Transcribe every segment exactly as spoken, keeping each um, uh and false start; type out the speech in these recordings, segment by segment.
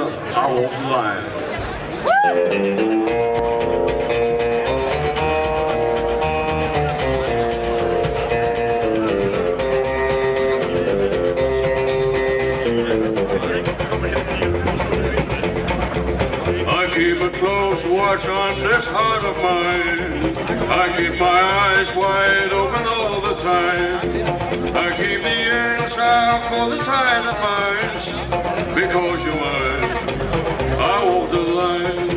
I walk the line. I keep a close watch on this heart of mine. I keep my eyes wide open all the time. I keep the ends out for the tide that binds. Because you're mine, I walk the line.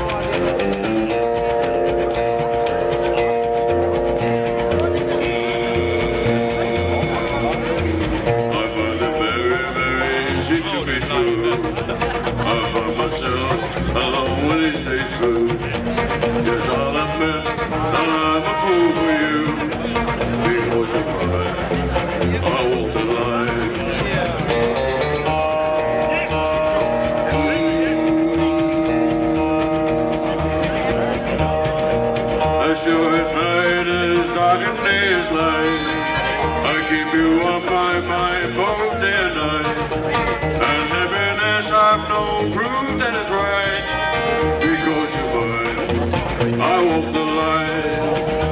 I find it very, very easy to be true. I find myself alone when they stay true. Yes, I'll admit that I'm a fool for you. Because you're mine, I walk the line. Sure at night as dark and day is light, I keep you on my mind both day and night. And happiness I've known prove that it's right. Because you're mine, I walk the line.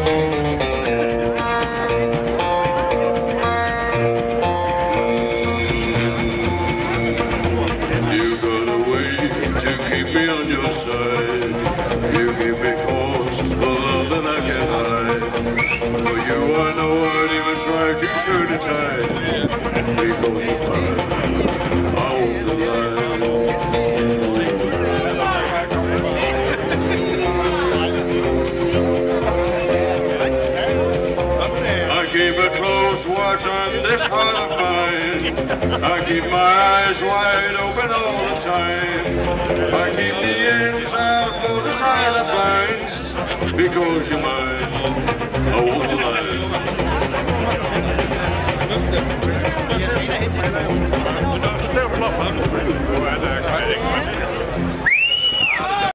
You got a way to keep me on your side. You keep me close, the love that I can't hide. For you I know I'd even try to turn the tide. Because you're mine, I walk the line. I keep a close watch on this heart of mine. I keep my eyes wide open all the time. I keep the ends out for the tide that binds. Because you're mine, I walk the line.